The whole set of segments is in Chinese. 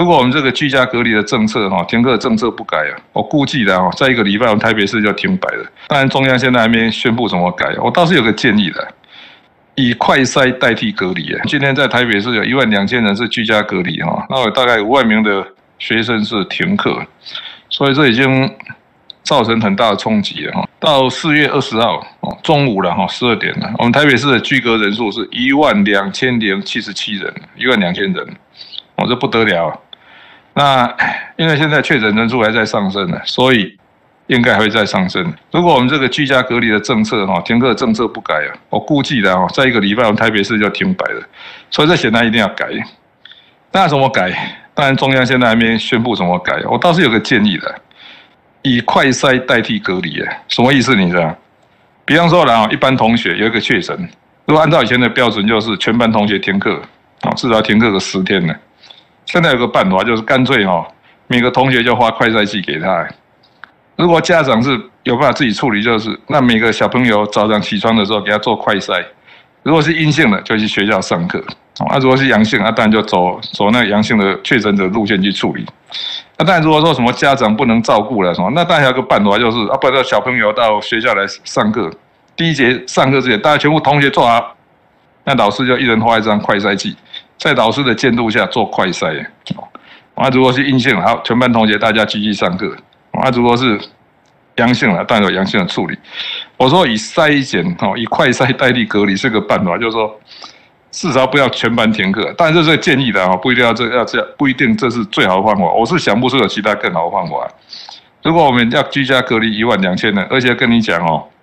如果我们这个居家隔离的政策停课政策不改啊，我估计的在1个礼拜我们台北市就停摆了。当然中央现在还没宣布怎么改，我倒是有个建议的，以快筛代替隔离。今天在台北市有12000人是居家隔离那有大概5万名的学生是停课，所以这已经造成很大的冲击了。到4月20号中午了12点了，我们台北市的居隔人数是12077人，12000人，这不得了。那因为现在确诊人数还在上升呢，所以应该还会再上升。如果我们这个居家隔离的政策停课政策不改啊，我估计的在1个礼拜我们台北市就停摆了。所以这显然一定要改。那怎么改？当然中央现在还没宣布怎么改，我倒是有个建议的，以快筛代替隔离。什么意思你知道？比方说一般同学有一个确诊，如果按照以前的标准就是全班同学停课至少停课个10天呢。现在有个办法，就是干脆每个同学就发快筛剂给他。如果家长是有办法自己处理，就是那每个小朋友早上起床的时候给他做快筛，如果是阴性的就去学校上课，如果是阳性当然就走那个阳性的确诊者路线去处理。当然如果说什么家长不能照顾了那当然有个办法，就是不然小朋友到学校来上课，第一节上课之前大家全部同学做好，那老师就一人发一张快筛剂，在老师的监督下做快筛。如果是阴性，好，全班同学大家继续上课。如果是阳性了，当然有阳性的处理。我说以筛检以快筛代替隔离是个办法，就是说至少不要全班停课。当然这是建议的不一定要这样，不一定这是最好的方法。我是想不出有其他更好的方法。如果我们要居家隔离12000人，而且跟你讲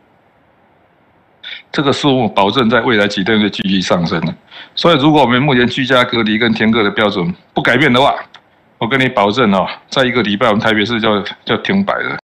这个数目保证在未来几天会继续上升。所以如果我们目前居家隔离跟停课的标准不改变的话，我跟你保证在1个礼拜我们台北市就停摆了。